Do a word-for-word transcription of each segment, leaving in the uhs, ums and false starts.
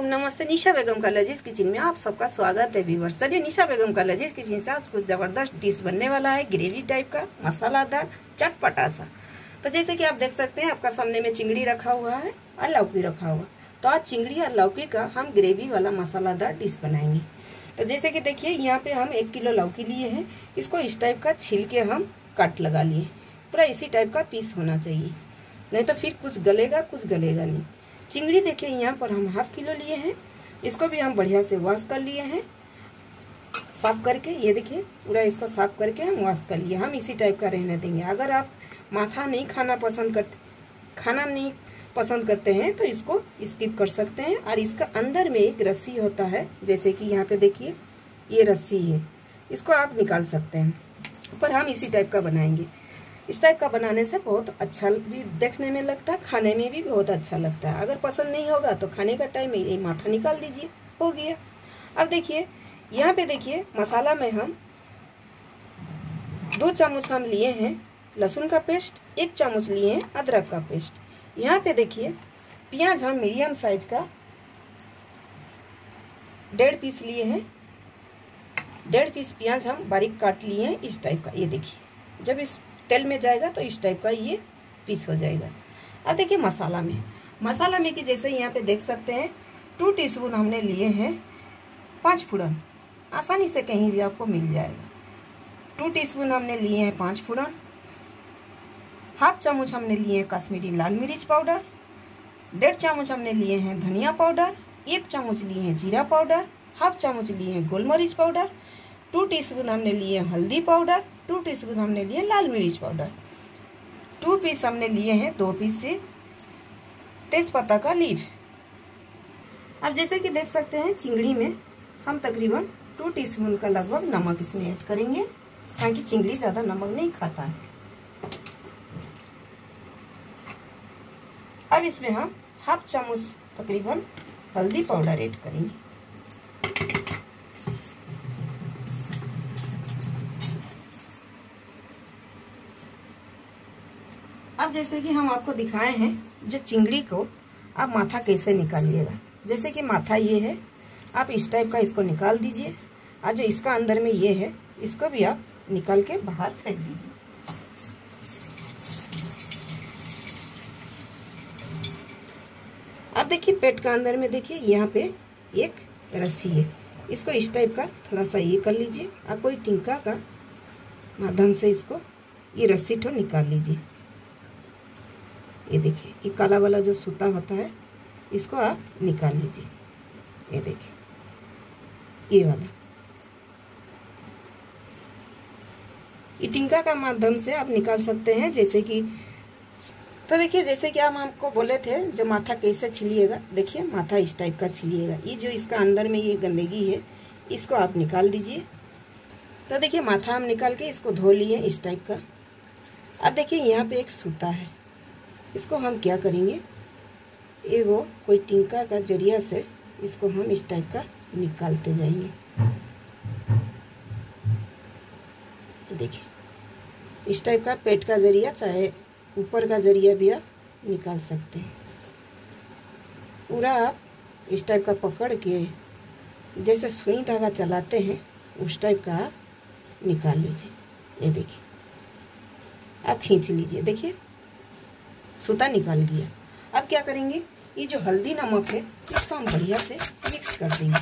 वालेकुम, नमस्ते। निशा बेगम का लजीज किचन में आप सबका स्वागत है व्यूअर्स। चलिए, निशा बेगम का लजीज किचन से आज कुछ ज़बरदस्त डिश बनने वाला है, ग्रेवी टाइप का मसालादार चटपटा सा। तो जैसे कि आप देख सकते हैं, आपका सामने में चिंगड़ी रखा हुआ है और लौकी रखा हुआ। तो आज चिंगड़ी और लौकी का हम ग्रेवी वाला मसालादार डिश बनाएंगे। तो जैसे कि देखिए, यहाँ पे हम एक किलो लौकी लिए हैं। इसको इस टाइप का छील के हम कट लगा लिए। पूरा इसी टाइप का पीस होना चाहिए, नहीं तो फिर कुछ गलेगा कुछ गलेगा नहीं। चिंगड़ी देखिए, यहाँ पर हम हाफ किलो लिए हैं। इसको भी हम बढ़िया से वॉश कर लिए हैं, साफ करके। ये देखिए, पूरा इसको साफ करके हम वॉश कर लिए। हम इसी टाइप का रहने देंगे। अगर आप माथा नहीं खाना पसंद करते खाना नहीं पसंद करते हैं तो इसको स्किप कर सकते हैं। और इसका अंदर में एक रस्सी होता है, जैसे कि यहाँ पे देखिए ये रस्सी है, इसको आप निकाल सकते हैं। पर हम इसी टाइप का बनाएंगे। इस टाइप का बनाने से बहुत अच्छा भी देखने में लगता है, खाने में भी बहुत अच्छा लगता है। अगर पसंद नहीं होगा तो खाने का टाइम में ये माथा निकाल दीजिए, हो गया। अब देखिए, यहाँ पे देखिए मसाला में हम दो चम्मच हम लिए हैं लहसुन का पेस्ट, एक चम्मच लिए हैं अदरक का पेस्ट। यहाँ पे देखिए प्याज हम मीडियम साइज का डेढ़ पीस लिए हैं। डेढ़ पीस प्याज हम बारीक काट लिए हैं इस टाइप का। ये देखिए, जब इस तेल में जाएगा तो इस टाइप का ये पीस हो जाएगा। अब देखिए मसाला में मसाला में कि जैसे यहाँ पे देख सकते हैं, टू टीस्पून हमने लिए हैं पाँच फोड़न। आसानी से कहीं भी आपको मिल जाएगा। टू टीस्पून हमने लिए हैं पाँच फोड़न। हाफ चम्मच हमने लिए हैं कश्मीरी लाल मिर्च पाउडर। डेढ़ चम्मच हमने लिए हैं धनिया पाउडर। एक चम्मच लिए हैं जीरा पाउडर। हाफ चम्मच लिए हैं गोल मिर्च पाउडर। टू टीस्पून हमने लिए हल्दी पाउडर। टू टीस्पून हमने लिए लाल मिर्च पाउडर। टू पीस हमने लिए हैं दो पीस से तेजपत्ता का लीफ। अब जैसे कि देख सकते हैं, चिंगड़ी में हम तकरीबन टू टीस्पून का लगभग नमक इसमें ऐड करेंगे, ताकि चिंगड़ी ज्यादा नमक नहीं खाता है। अब इसमें हम हाफ चम्मच तकरीबन हल्दी पाउडर ऐड करेंगे। अब जैसे कि हम आपको दिखाए हैं, जो चिंगड़ी को आप माथा कैसे निकालिएगा। जैसे कि माथा ये है, आप इस टाइप का इसको निकाल दीजिए। और जो इसका अंदर में ये है, इसको भी आप निकाल के बाहर फेंक दीजिए। अब देखिए, पेट का अंदर में देखिए यहाँ पे एक रस्सी है, इसको इस टाइप का थोड़ा सा ये कर लीजिए। और कोई टिंका का माध्यम से इसको ये रस्सी तो निकाल लीजिए। ये देखिए, ये काला वाला जो सूता होता है, इसको आप निकाल लीजिए। ये देखिए, ये वाला ये टिंका का माध्यम से आप निकाल सकते हैं। जैसे कि तो देखिए, जैसे कि हम आपको बोले थे, जो माथा कैसे छिलिएगा। देखिए, माथा इस टाइप का छिलिएगा। ये जो इसका अंदर में ये गंदगी है, इसको आप निकाल दीजिए। तो देखिए, माथा हम निकाल के इसको धो लिए इस टाइप का। अब देखिए, यहाँ पे एक सूता है, इसको हम क्या करेंगे, एगो कोई टिंका का जरिया से इसको हम इस टाइप का निकालते जाएंगे। देखिए, इस टाइप का पेट का जरिया, चाहे ऊपर का जरिया भी आप निकाल सकते हैं। पूरा आप इस टाइप का पकड़ के जैसे सुई धागा चलाते हैं, उस टाइप का आप निकाल लीजिए। ये देखिए, आप खींच लीजिए। देखिए, सूता निकाल लिया। अब क्या करेंगे, ये जो हल्दी नमक है, इसको हम बढ़िया से मिक्स कर देंगे।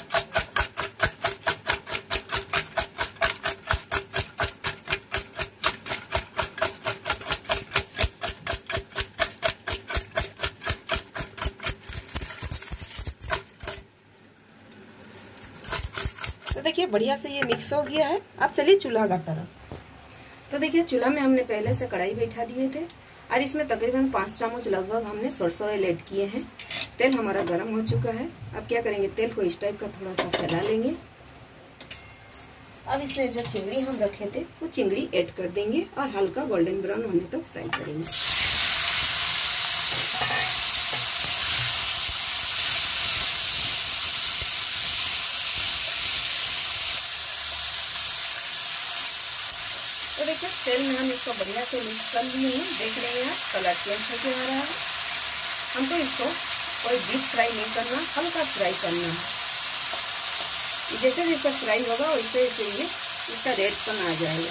तो देखिए, बढ़िया से ये मिक्स हो गया है। अब चलिए चूल्हा का तरफ। तो देखिए, चूल्हा में हमने पहले से कढ़ाई बैठा दिए थे और इसमें तकरीबन पाँच चम्मच लगभग हमने सरसों ऑयल ऐड किए हैं। तेल हमारा गर्म हो चुका है। अब क्या करेंगे, तेल को इस टाइप का थोड़ा सा फैला लेंगे। अब इसमें जो चिंगड़ी हम रखे थे, वो चिंगड़ी ऐड कर देंगे और हल्का गोल्डन ब्राउन होने तक फ्राई करेंगे। तो देखिए, तेल में हम इसको बढ़िया से मिक्स कर लिए हैं। देख रहे हैं आप, कलर चेंज होकर आ रहा है। हमको इसको कोई डीप फ्राई नहीं करना, हल्का फ्राई करना है। जैसे जैसे फ्राई होगा वैसे वैसे ये इसका रेडपन आ जाएगा।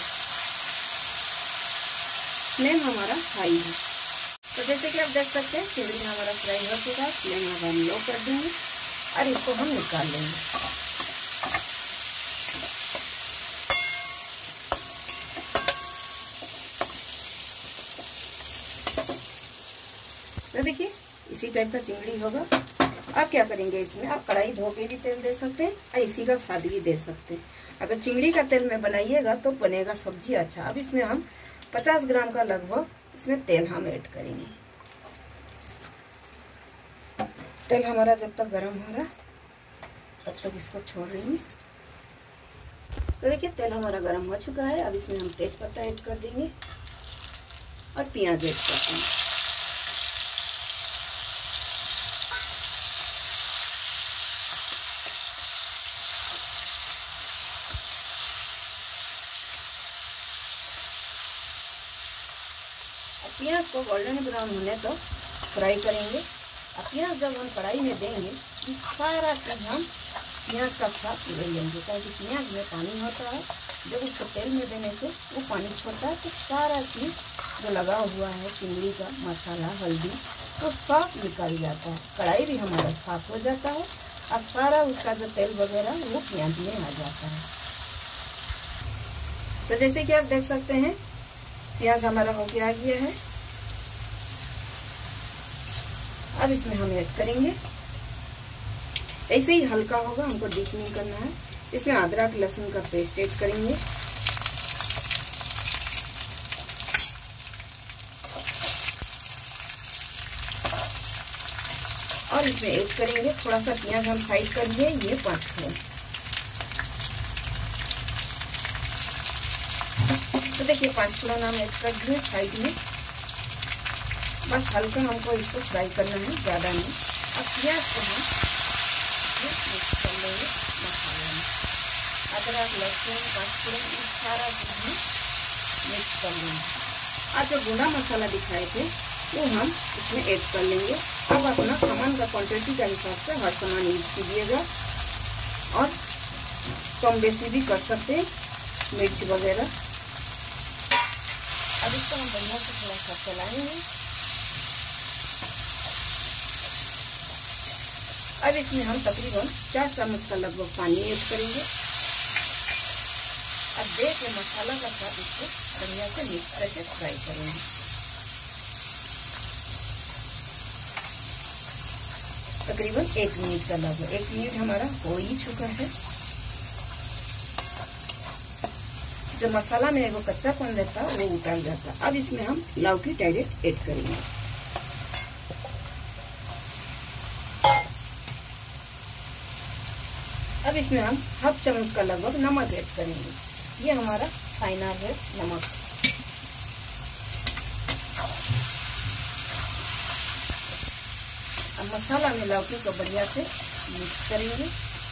फ्लेम हमारा हाई है। तो जैसे कि आप देख सकते हैं चिंगड़ी हमारा फ्राई हो चुका है। फ्लेम हम लो कर देंगे और इसको हम निकाल लेंगे। तो देखिए इसी टाइप का चिंगड़ी होगा। आप क्या करेंगे, इसमें आप कढ़ाई धो के भी तेल दे सकते हैं और इसी का साथ भी दे सकते हैं। अगर चिंगड़ी का तेल में बनाइएगा तो बनेगा सब्जी अच्छा। अब इसमें हम पचास ग्राम का लगभग इसमें तेल हम ऐड करेंगे। तेल हमारा जब तक गर्म हो रहा तब तक इसको छोड़ रही है। तो देखिए तेल हमारा गर्म हो चुका है। अब इसमें हम तेज पत्ता ऐड कर देंगे और प्याज ऐड कर देंगे। प्याज को गोल्डन ब्राउन होने तो फ्राई करेंगे। और प्याज जब हम कढ़ाई में देंगे तो सारा चीज़ हम प्याज का साथ ले लेंगे, क्योंकि प्याज में पानी होता है। जब उसको तेल में देने से वो पानी छोड़ता है तो सारा चीज़ जो लगा हुआ है चिंगड़ी का मसाला, हल्दी, तो साफ निकल जाता है। कढ़ाई भी हमारा साफ हो जाता है और सारा उसका जो तेल वगैरह वो प्याज में आ जाता है। तो जैसे कि आप देख सकते हैं प्याज हमारा हो गया गया है। अब इसमें हम ऐड करेंगे, ऐसे ही हल्का होगा, हमको डीप नहीं करना है। इसमें अदरक लहसुन का पेस्ट ऐड करेंगे। और इसमें ऐड करेंगे थोड़ा सा प्याज हम साइड कर लिए, ये पाँच किलो। तो देखिए पाँच किलो हम ऐड कर दिए साइड में। बस हल्का हमको इसको फ्राई करना है, ज़्यादा नहीं। अब प्याज को हम मिक्स कर लेंगे मसाले में। अदरक लहसुन पाँच किलो इस सारा चीज़ में मिक्स कर लेंगे। आज जो भुना मसाला दिखाए थे वो हम इसमें ऐड कर लेंगे। अब अपना सामान का क्वांटिटी के हिसाब से हर सामान यूज कीजिएगा और कम बेसी भी कर सकते हैं, मिर्च वगैरह। अब इसको हम बढ़िया से थोड़ा सा चलाएंगे। अब इसमें हम तकरीबन चार चम्मच का लगभग पानी ऐड करेंगे और दे के मसाला का साथ इसको बढ़िया से मिक्स करके फ्राई करेंगे। तकरीबन एक मिनट का लगभग एक मिनट हमारा हो ही चुका है। जो मसाला में वो कच्चापन रहता है वो उतर जाता है। अब इसमें हम लौकी डायरेक्ट ऐड करेंगे। अब इसमें हम हाफ चम्मच का लगभग नमक ऐड करेंगे। ये हमारा फाइनल है नमक। अब मसाला में लौकी को बढ़िया से मिक्स करेंगे।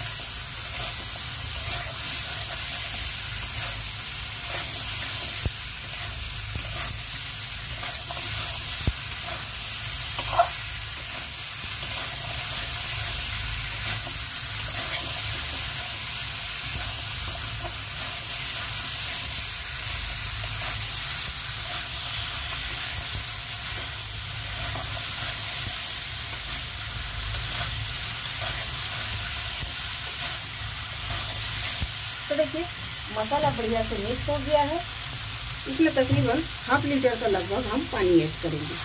तो देखिए मसाला बढ़िया से मिक्स हो गया है। इसमें तकरीबन हाफ लीटर का लगभग हम पानी ऐड करेंगे।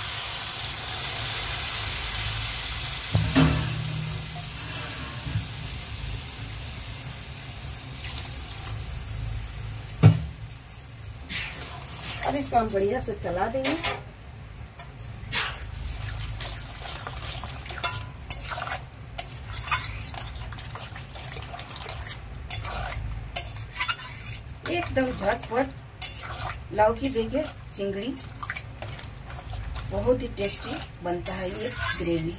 अब इसको हम बढ़िया से चला देंगे। एकदम झटपट लौकी देके चिंगड़ी बहुत ही टेस्टी बनता है ये ग्रेवी।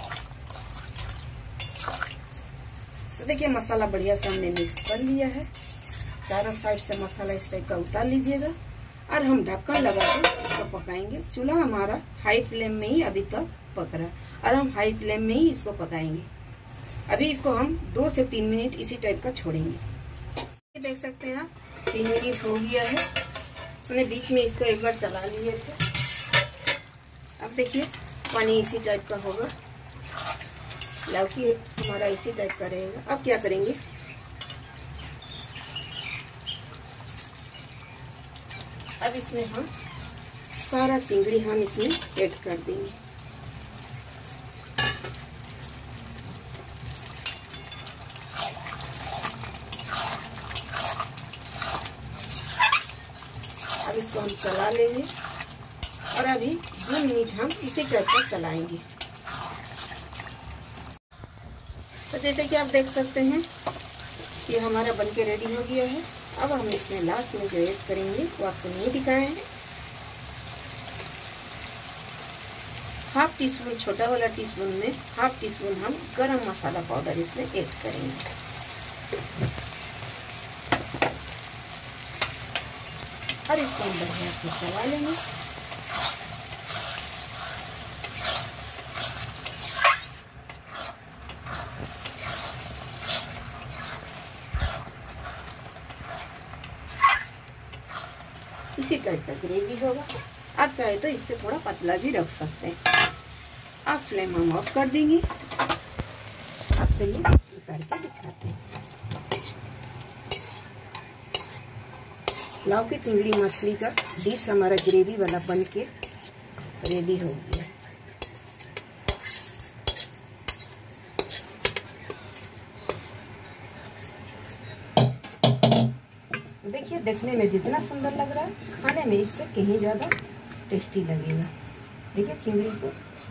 तो देखिए मसाला बढ़िया से हमने मिक्स कर लिया है। चारों साइड से मसाला इस टाइप का उतार लीजिएगा और हम ढक्कन लगा के इसको पकाएंगे। चूल्हा हमारा हाई फ्लेम में ही अभी तक पक रहा है। और हम हाई फ्लेम में ही इसको पकाएंगे। अभी इसको हम दो से तीन मिनट इसी टाइप का छोड़ेंगे। देख सकते हैं आप, तीन मिनट हो गया है। मैंने बीच में इसको एक बार चला लिए थे। अब देखिए पानी इसी टाइप का होगा, लौकी हमारा इसी टाइप का रहेगा। अब क्या करेंगे, अब इसमें हम सारा चिंगड़ी हम इसमें ऐड कर देंगे। अब इसको हम चला लेंगे और अभी दो मिनट हम इसी टाइप का चलाएंगे। तो जैसे कि आप देख सकते हैं ये हमारा बनके रेडी हो गया है। अब हम इसमें लास्ट में जो ऐड करेंगे वो आपको नहीं दिखाए हैं। हाफ टी स्पून, छोटा वाला टी स्पून में हाफ टी स्पून हम गरम मसाला पाउडर इसमें ऐड करेंगे। और इसको हम बढ़िया से चला लेंगे। इसी टाइप का ग्रेवी होगा। आप चाहे तो इससे थोड़ा पतला भी रख सकते हैं। आप फ्लेम हम ऑफ कर देंगे। आप चलिए उतार के दिखाते हैं। लौकी चिंगड़ी मछली का डिश हमारा ग्रेवी वाला बन के रेडी हो गया। देखिए देखने में जितना सुंदर लग रहा है, खाने में इससे कहीं ज़्यादा टेस्टी लगेगा। देखिए चिंगड़ी को।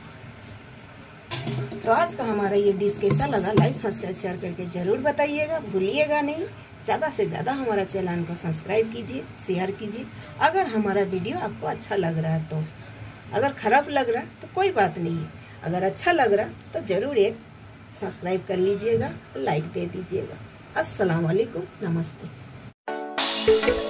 तो आज का हमारा ये डिश कैसा लगा, लाइक सब्सक्राइब शेयर करके जरूर बताइएगा, भूलिएगा नहीं। ज़्यादा से ज़्यादा हमारा चैनल को सब्सक्राइब कीजिए, शेयर कीजिए। अगर हमारा वीडियो आपको अच्छा लग रहा है तो, अगर खराब लग रहा है तो कोई बात नहीं है, अगर अच्छा लग रहा है तो ज़रूर एक सब्सक्राइब कर लीजिएगा, लाइक दे दीजिएगा। अस्सलाम वालेकुम, नमस्ते।